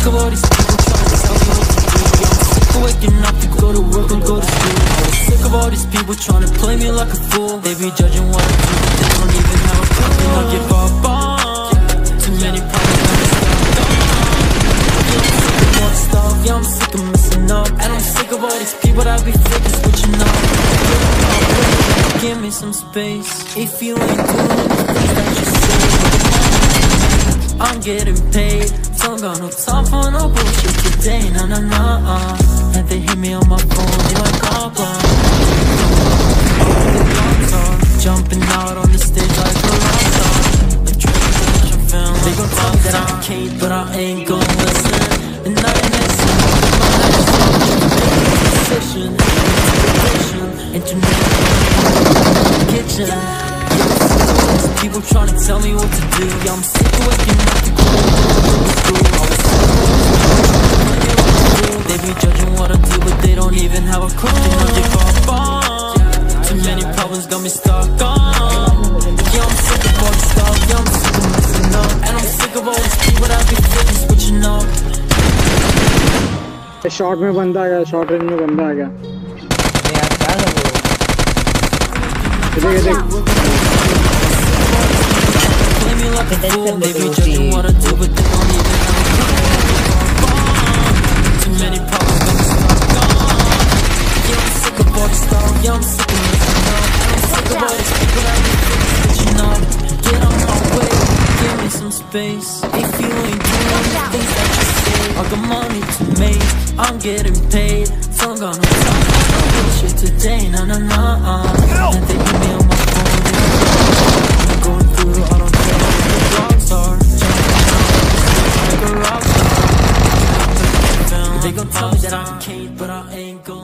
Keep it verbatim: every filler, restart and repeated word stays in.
sick of all these people trying to tell me what to do. Yeah, I'm sick of waking up to go to work and go to school. I'm sick of all these people trying to play me like a fool. They be judging what I do, but they don't even have a clue. They not give up on. Too many problems, I'm stuck. Yeah, I'm sick of messing up. And I'm sick of all these people that be faking, switching up. Give me some space. If you ain't doing the things that you say, I'm getting paid. Don't got no time for no bullshit today. Nah, nah, nah. And they hit me on my phone, they like, oh, bro. Jumping out on the stage like a rock star. Like translation film. They gon' tell me that I'm Kate, but I ain't gon' listen. And I ain't listening. Session, internet, kitchen. Yeah, people trying to tell me what to do. Yeah, I'm sick of waking up to go to school. They be judging what I do, but they don't even have a clue. They don't give up on. Too many problems got me stuck on. Yeah, I'm sick of all this stuff. Yeah, I'm sick of messing up. And I'm sick of all these people that be faking, switching up. Short में बंदा आ गया, short range में बंदा आ गया। यार क्या कर रहे हो? देख देख I got money to make, I'm getting paid. Don't got no time for no shit today, nah nah nah. And they hit me on my phone, I'm going through, I don't care what the dogs are. Jumping like a rock star. They gon' tell me that I'm Kate, but I ain't gon'